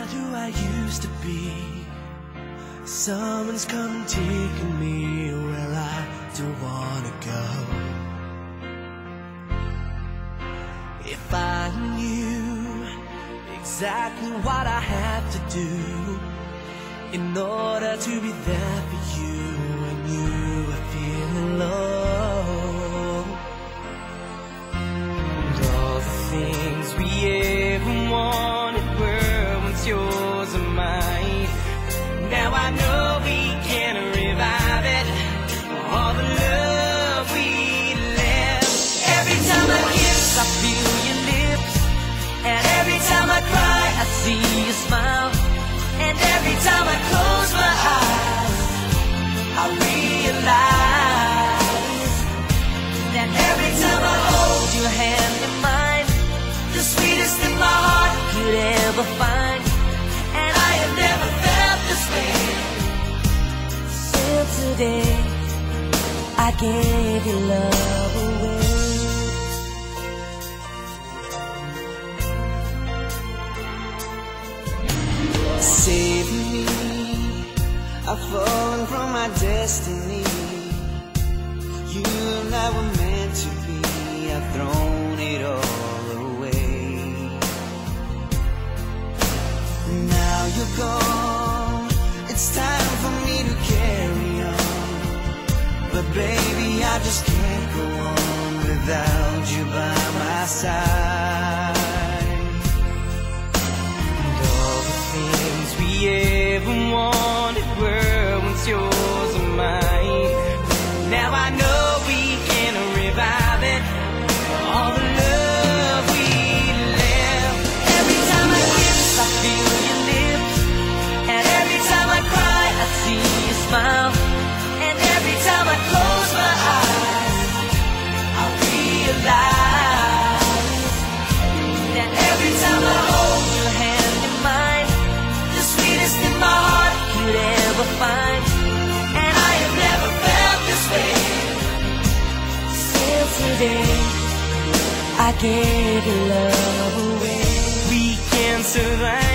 who I used to be. Someone's come and taken me where I don't wanna go. If I knew exactly what I have to do in order to be there for you when you are feeling low, and all the things we ever wanted were once yours and mine. Now I know we can revive it, all the love we left. Every time I kiss, I feel your lips, and every time I cry, I see you smile. And every time I close my eyes, I realize that every time I hold your hand in mine, the sweetest thing my heart could ever find. And I have never felt this way since the day I gave your love away. Save me, I've fallen from my destiny. You and I were meant to be, I've thrown it all away. Now you're gone, it's time for me to carry on. But baby, I just can't go on without you by my side. We ever wanted were once yours and mine. Now I know we can revive it, all the love we left. Every time I kiss, I feel your lips, and every time I cry, I see you smile. And every time I close my eyes, I realize that every time I hold your hand in mine, the sweetest thing my heart could ever find. And I have never felt this way since the day I gave your love away. We can survive